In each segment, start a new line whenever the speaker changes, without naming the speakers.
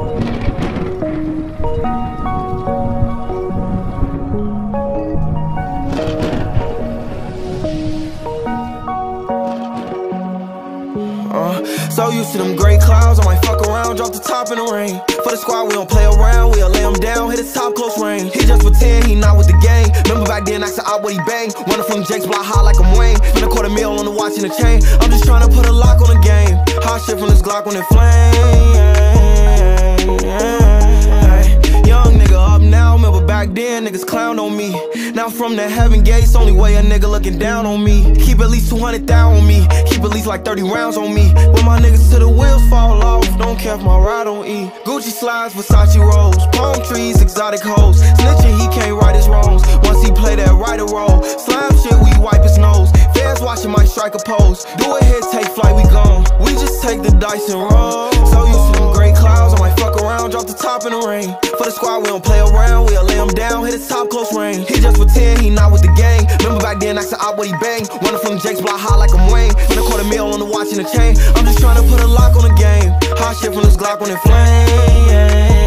So used to them gray clouds, I might fuck around, drop the top in the rain. For the squad, we don't play around, we'll lay him down, hit his top close range. He just pretend he not with the gang. Remember back then, asked out what he bang. Running from Jake's block high like I'm Wayne. Spend a $250,000 on the watch and the chain. I'm just trying to put a lock on the game. Hot shit from this Glock when it flame. Young nigga up now, remember back then, niggas clown on me. Now from the heaven gates, only way a nigga looking down on me. Keep at least 200,000 on me, keep at least like 30 rounds on me. When my niggas to the wheels fall off, don't care if my ride don't eat. Gucci slides, Versace rolls, palm trees, exotic hoes. Snitching, he can't right his wrongs. Once he play that right or roll, slime shit, we wipe his nose. Fans watching my strike a pose. Do a hit, take flight, we gone. We just take the dice and roll. So used to them gray clouds, I might fuck around, drop the top in the rain. For the squad, we don't play around, we'll lay him down, hit his top close range. He just pretend he not with the gang. Remember back then, asked out what he bang. Running from Jake's block high like I'm Wayne. Spend a $250,000 on the watch and the chain. I'm just trying to put a lock on the game. Hot shit from this Glock when it flame.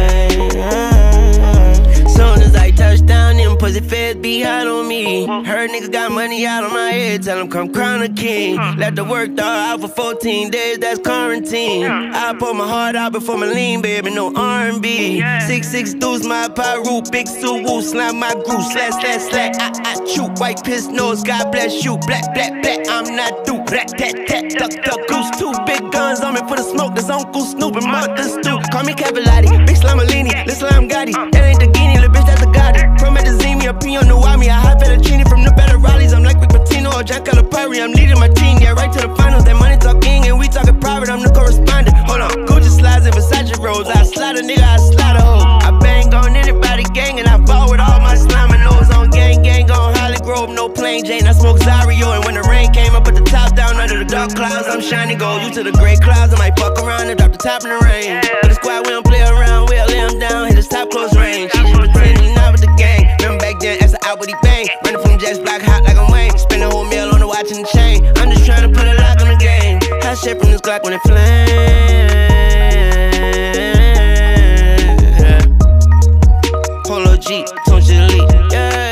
Soon as I touch down, them pussy feds be hot on me. Heard niggas got money out on my head, tell them come crown a king. Let the work dog out for 14 days, that's quarantine. I pour my heart out before my lean, baby, no R&B. 6'6" deuce, my pyro, big suit, woo, slam my groove, slash, slash, slash. I shoot, white piss nose, God bless you. Black, black, black, I'm not through. Black, tat, tat, duck, duck, goose. Two big guns on me for the smoke, that's Uncle Snoop and Martha Stew. Call me Cavallati, big Slamalini, little Slam Gotti. That ain't the Guinea, little bitch, that's a Gotti. From Medellin, a P on the Wami, I high fettuccine from the better rallies. I'm like Rick Pitino or Jack Calipari, I'm leading my team, yeah, right to the finals. That money talking and we talking private, I'm the correspondent. Hold on, Gucci slides and Versace rolls. I slide a nigga, I slide a hoe. I bang on anybody gang and I ball with all my slime and nose on gang, gang on Holly Grove, no plain Jane. I smoke Zario and when the rain came, I put the top down under the dark clouds. I'm shining gold, you to the gray clouds. I might fuck around and drop the top in the rain. For the squad, we don't play around, we'll lay him down, hit his top close range. She just pretend he not with the gang. Remember back then, asked out what he bang. Running from Jake's block hot like I'm Wayne. Spend a whole meal on the watch and the chain. I'm just trying to put a lock on the game. Hot shit from this Glock when it flame. Polo G, Tonche Elite, yeah.